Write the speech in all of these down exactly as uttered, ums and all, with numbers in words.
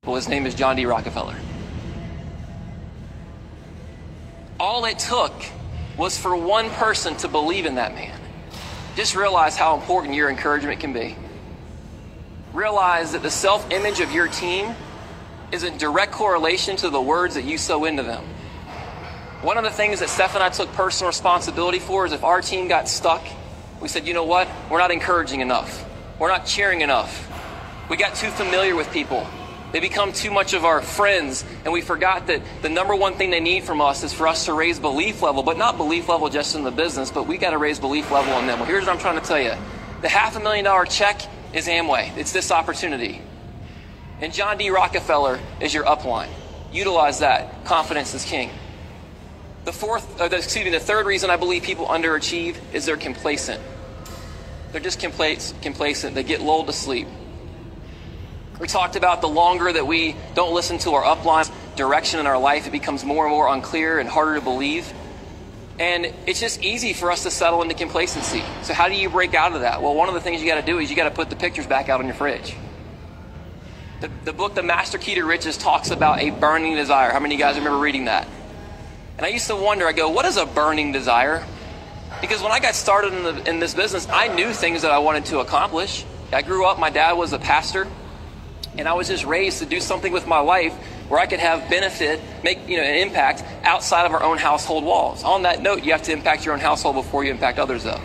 Well, his name is John D. Rockefeller. All it took was for one person to believe in that man. Just realize how important your encouragement can be. Realize that the self-image of your team is in direct correlation to the words that you sow into them. One of the things that Steph and I took personal responsibility for is if our team got stuck, we said, you know what? We're not encouraging enough. We're not cheering enough. We got too familiar with people. They become too much of our friends, and we forgot that the number one thing they need from us is for us to raise belief level, but not belief level just in the business, but we got to raise belief level in them. Well, here's what I'm trying to tell you. The half a million dollar check is Amway. It's this opportunity. And John D. Rockefeller is your upline. Utilize that. Confidence is king. The fourth, uh, the, excuse me, the third reason I believe people underachieve is they're complacent. They're just complacent. They get lulled to sleep. We talked about the longer that we don't listen to our upline direction in our life, it becomes more and more unclear and harder to believe. And it's just easy for us to settle into complacency. So how do you break out of that? Well, one of the things you got to do is you got to put the pictures back out on your fridge. The, the book, The Master Key to Riches, talks about a burning desire. How many of you guys remember reading that? And I used to wonder, I go, what is a burning desire? Because when I got started in, the, in this business, I knew things that I wanted to accomplish. I grew up, my dad was a pastor. And I was just raised to do something with my life where I could have benefit, make you know an impact outside of our own household walls. On that note, you have to impact your own household before you impact others, though.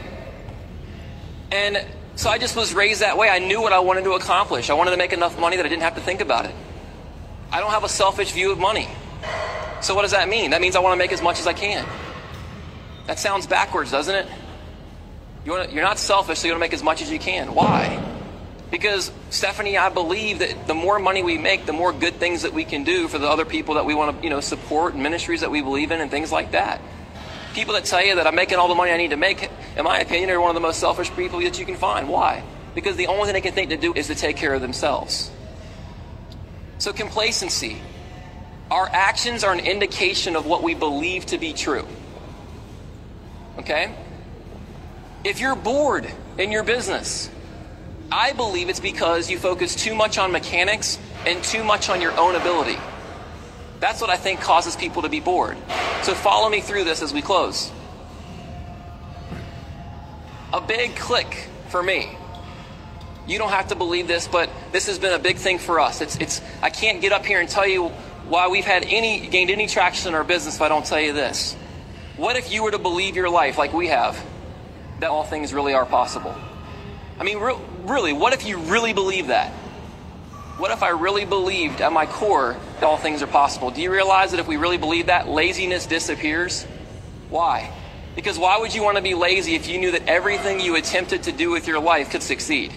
And so I just was raised that way. I knew what I wanted to accomplish. I wanted to make enough money that I didn't have to think about it. I don't have a selfish view of money. So what does that mean? That means I want to make as much as I can. That sounds backwards, doesn't it? You want to, you're not selfish, so you want to make as much as you can. Why? Because, Stephanie, I believe that the more money we make, the more good things that we can do for the other people that we want to, you know, support, and ministries that we believe in, and things like that. People that tell you that I'm making all the money I need to make, in my opinion, are one of the most selfish people that you can find. Why? Because the only thing they can think to do is to take care of themselves. So complacency. Our actions are an indication of what we believe to be true. Okay? If you're bored in your business, I believe it's because you focus too much on mechanics and too much on your own ability. That's what I think causes people to be bored. So follow me through this as we close. A big click for me. You don't have to believe this, but this has been a big thing for us. It's, it's, I can't get up here and tell you why we've had any, gained any traction in our business if I don't tell you this. What if you were to believe your life like we have, that all things really are possible? I mean, re- really, what if you really believe that? What if I really believed at my core that all things are possible? Do you realize that if we really believe that, laziness disappears? Why? Because why would you want to be lazy if you knew that everything you attempted to do with your life could succeed?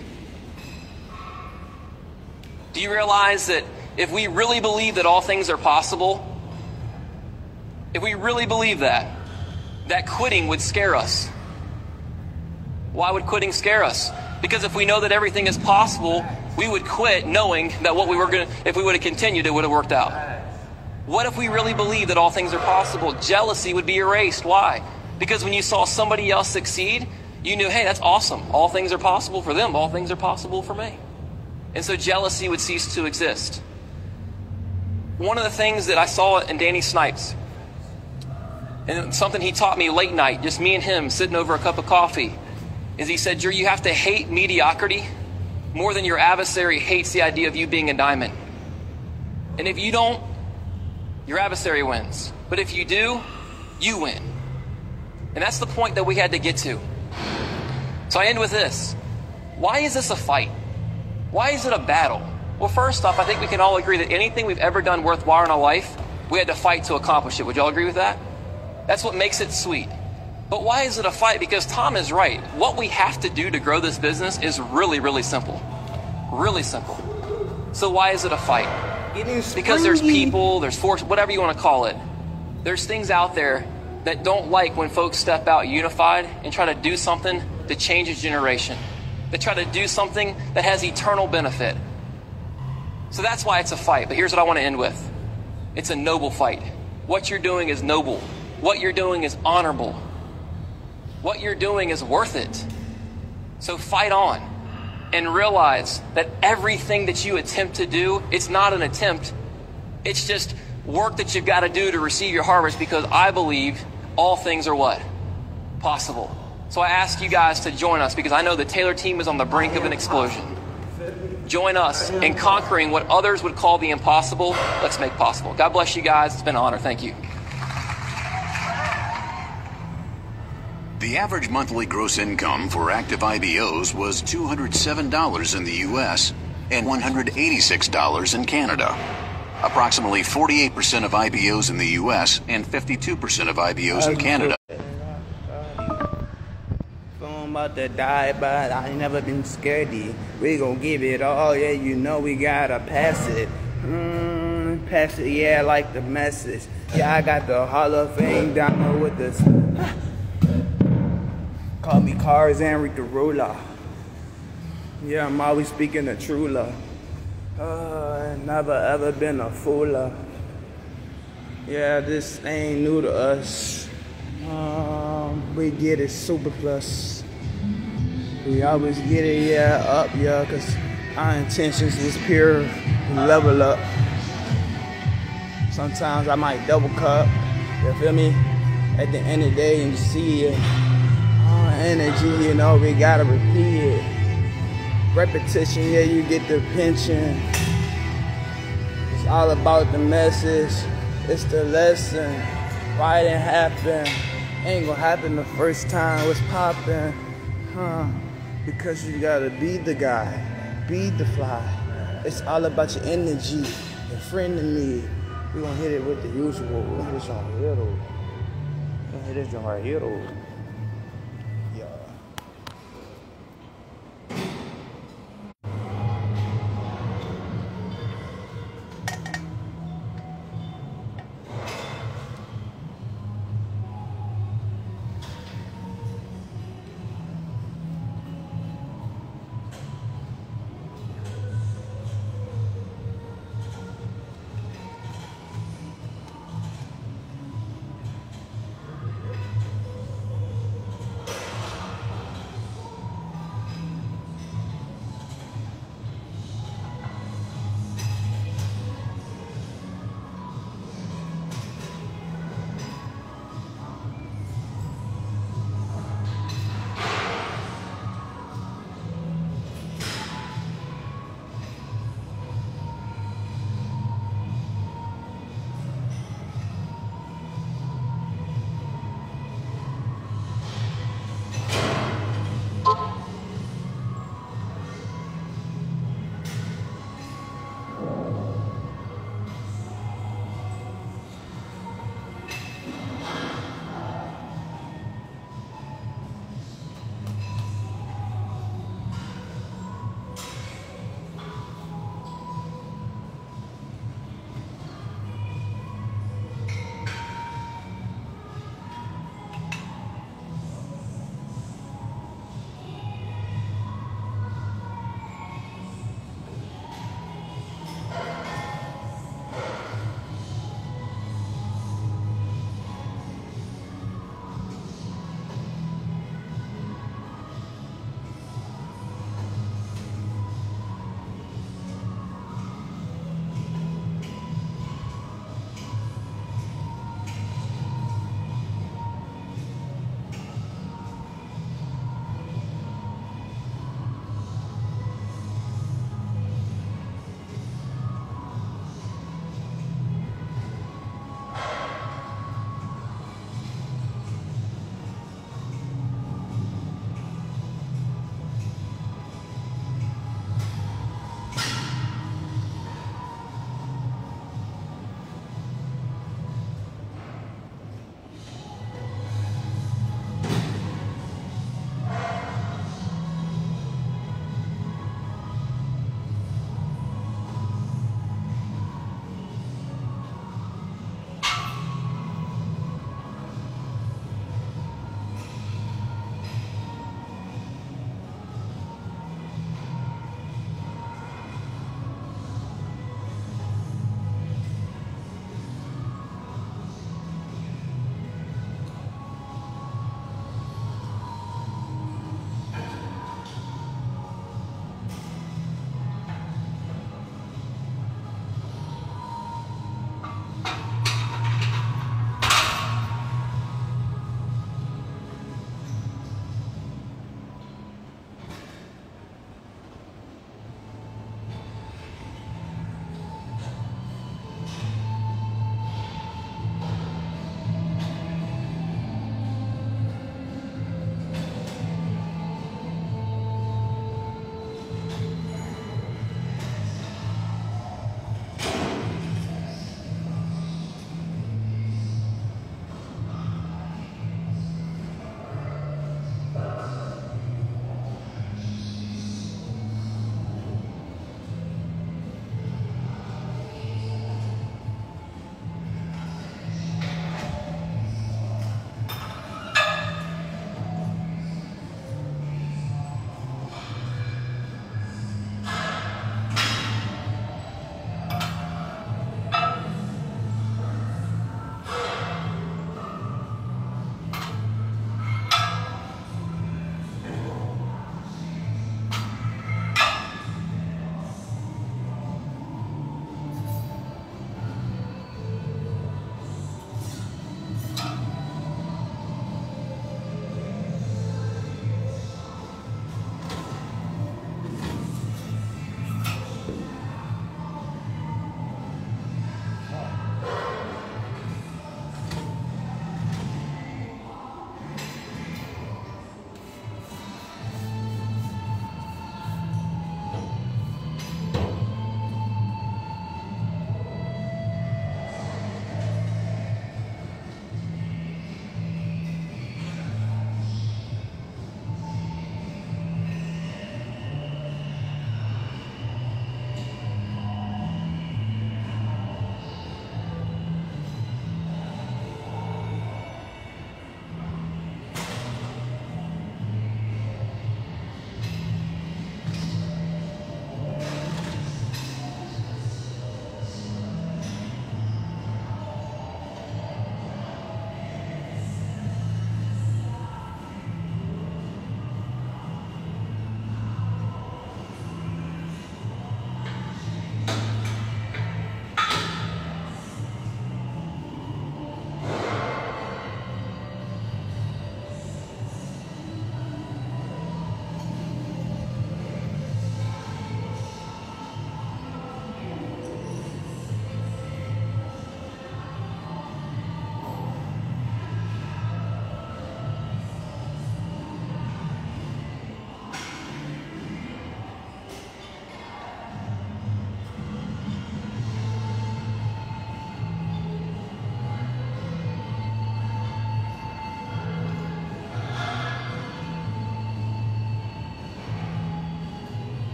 Do you realize that if we really believe that all things are possible, if we really believe that, that quitting would scare us? Why would quitting scare us? Because if we know that everything is possible, we would quit knowing that what we were going to, if we would have continued, it would have worked out. What if we really believe that all things are possible? Jealousy would be erased. Why? Because when you saw somebody else succeed, you knew, hey, that's awesome. All things are possible for them. All things are possible for me. And so jealousy would cease to exist. One of the things that I saw in Danny Snipes, and something he taught me late night, just me and him sitting over a cup of coffee, is he said, Drew, you have to hate mediocrity more than your adversary hates the idea of you being a diamond. And if you don't, your adversary wins. But if you do, you win. And that's the point that we had to get to. So I end with this. Why is this a fight? Why is it a battle? Well, first off, I think we can all agree that anything we've ever done worthwhile in our life, we had to fight to accomplish it. Would y'all agree with that? That's what makes it sweet. But why is it a fight? Because Tom is right. What we have to do to grow this business is really, really simple. Really simple. So why is it a fight? It is because there's people, there's force, whatever you want to call it. There's things out there that don't like when folks step out unified and try to do something that changes generation. They try to do something that has eternal benefit. So that's why it's a fight. But here's what I want to end with. It's a noble fight. What you're doing is noble. What you're doing is honorable. What you're doing is worth it. So fight on. and realize that everything that you attempt to do, it's not an attempt. It's just work that you've got to do to receive your harvest, because I believe all things are what? Possible. So I ask you guys to join us, because I know the Taylor team is on the brink of an explosion. Join us in conquering what others would call the impossible. Let's make possible. God bless you guys. It's been an honor. Thank you. The average monthly gross income for active I B Os was two hundred seven dollars in the U S and one hundred eighty-six dollars in Canada. Approximately forty-eight percent of I B Os in the U S and fifty-two percent of I B Os in Canada. I'm about to die, but I ain't never been scaredy. We gon' give it all, yeah, you know we gotta pass it. Mm, pass it, yeah, like the message. Yeah, I got the Hall of Fame down there with this. Call me Cars and Rick the Ruler. Yeah, I'm always speaking the true love. Uh, never ever been a fooler. Yeah, this ain't new to us. Um, we get it super plus. We always get it, yeah, up, yeah, cause our intentions was pure, level up. Sometimes I might double cup, you feel me? At the end of the day, and you see it. Energy, you know, we gotta repeat it. Repetition, yeah, you get the pension. It's all about the message. It's the lesson. Why it didn't happen? Ain't gonna happen the first time. What's poppin'? Huh? Because you gotta be the guy, be the fly. It's all about your energy, your friend to me. We gonna hit it with the usual. We gonna hit this on here though. We gonna hit this on right here though.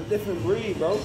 different breed, bro.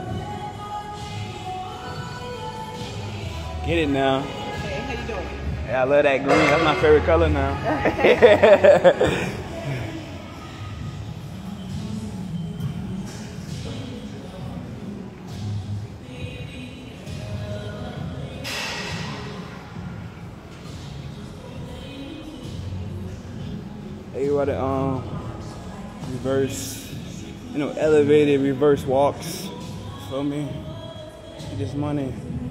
Get it now. Hey, how you doing? Hey, Yeah, I love that green. That's my favorite color now. Everybody um reverse, you know, elevated reverse walks. Feel me? Get this money.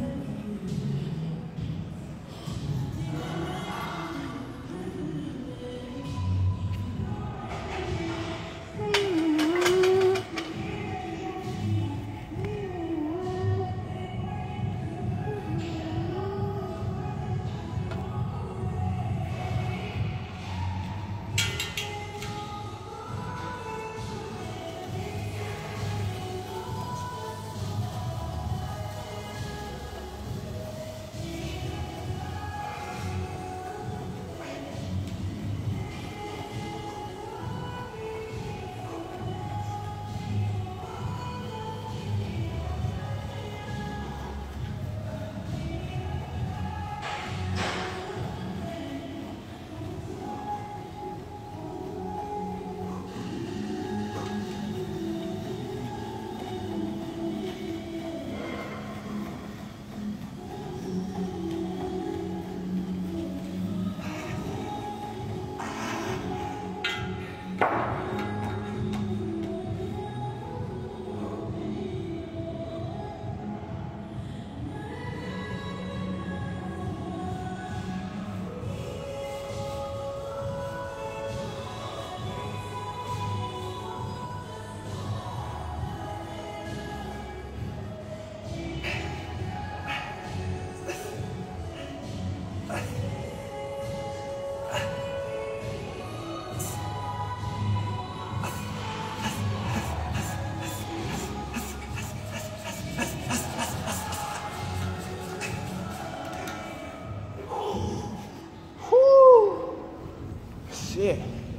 Shit.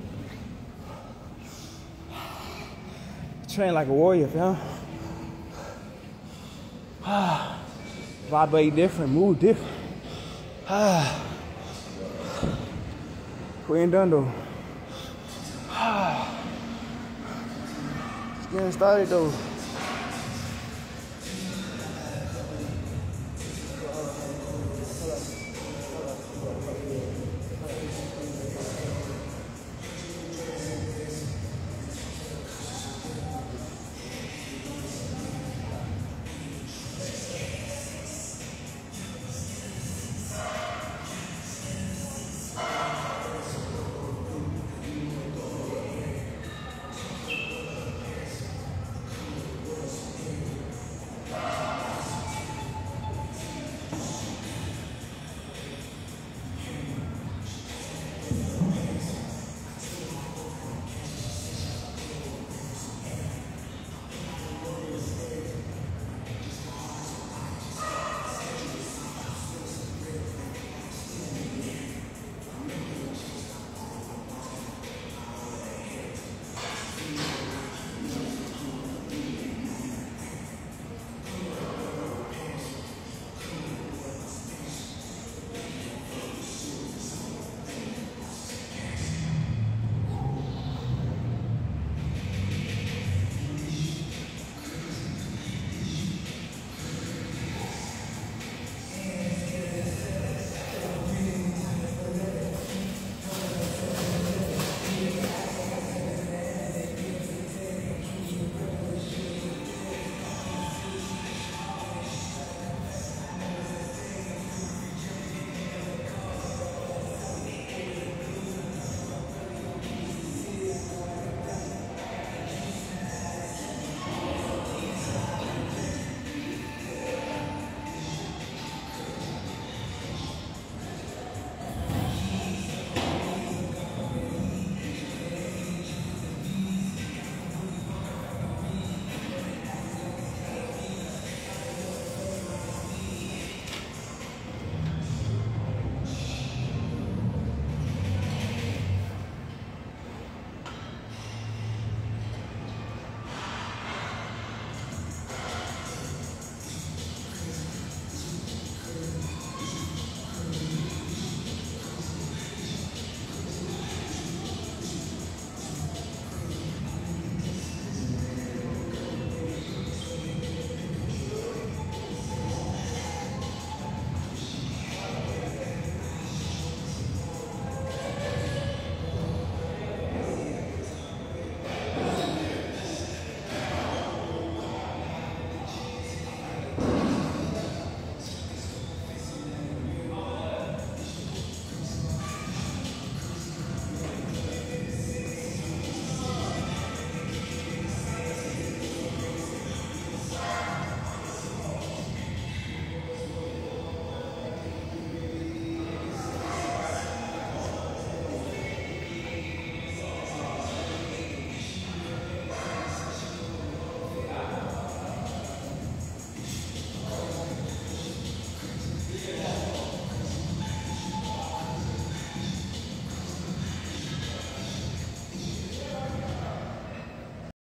Train like a warrior, fam. Vibrate different, move different. We ain't done though. Just getting started though.